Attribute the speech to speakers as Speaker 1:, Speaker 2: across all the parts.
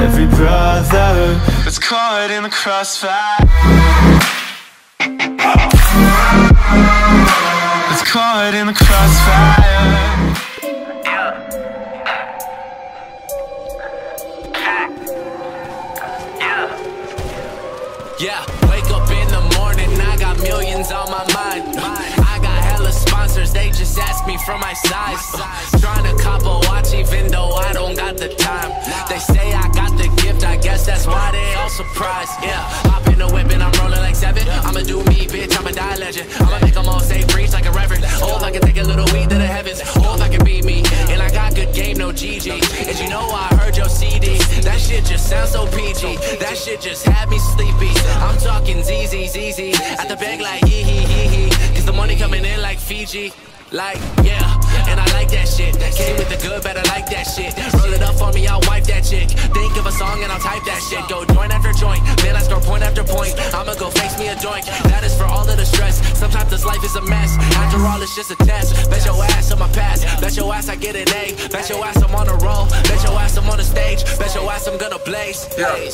Speaker 1: every brother that's caught in the crossfire, that's caught in the crossfire.
Speaker 2: Yeah, wake up in the morning, I got millions on my mind. I got hella sponsors, they just ask me for my size. Trying to cop a watch even though I don't got the time. They say I got the gift, I guess that's why they all surprised. Yeah, hop in the whip and I'm rolling like 7. I'ma do me, bitch, I'ma die legend. I'ma make them all say preach like a reverend. Oh, if I can take a little weed to the heavens. Oh, if I can be me, and I got good game, no GG. And you know I heard your CD, that shit just sounds so PG. That shit just had me sleepy. I'm talking ZZ, at the bank like hee, cause the money coming in like Fiji. Like, yeah, and I like that shit. Came with the good, better like that shit. Roll it up for me, I'll wipe that chick. Think of a song and I'll type that shit. Go joint after joint, man, I score point after point. I'ma go face me a joint, that is for all of the stress. Sometimes this life is a mess, after all it's just a test. Bet your ass on my past, bet your ass I get an A. Bet your ass I'm on a roll, bet your ass I'm on the stage. Bet your ass I'm gonna blaze.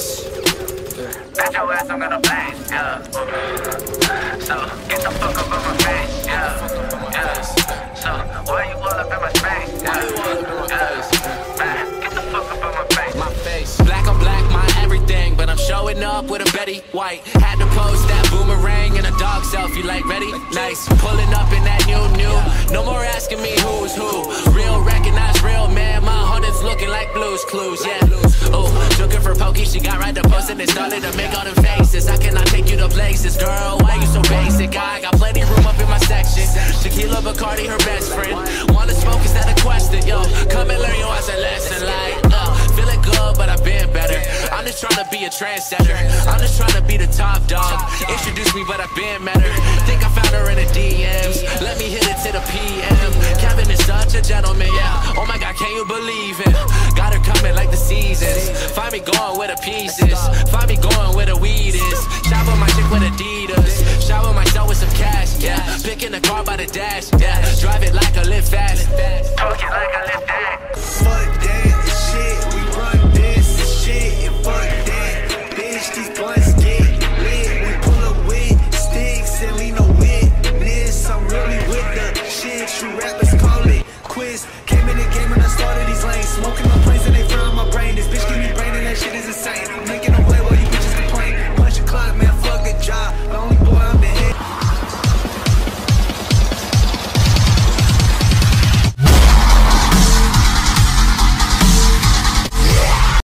Speaker 2: Bet your ass I'm gonna blaze, yeah. So, get the fuck up on my face, yeah. So, why you all up in my face? Why you all up in my face? Get the fuck up on my face. My face. Black on black, my everything. But I'm showing up with a Betty White. Had to post that boomerang and a dog selfie. Like, ready? Nice. Pulling up in that new. No more asking me who's who. Real, recognize real, man. My heart is looking like Blue's Clues, yeah. Oh, looking for Pokey. She got right to post and it started to make all them faces. I cannot take you to places, girl. Why you so basic? I got plenty room up in my section. Tequila, Bacardi, her best friend. Wanna smoke, is that a question? Yo, come and learn your ass a lesson. Like, feeling good, but I've been better. I'm just trying to be a trendsetter. I'm just trying to be the top dog. Introduce me, but I've been met her. Think I found her in the DMs. Let me hit it to the PM. Kevin is such a gentleman, yeah. Oh my God, can you believe it? Got her coming like the seasons. Find me going where the pieces. Find me going where the weed is. Shop with my chick with Adidas. Shower myself with some cash, yeah. Picking the car by the dash, yeah. Drive it like I live fast. Talk it like I live that. Fuck that.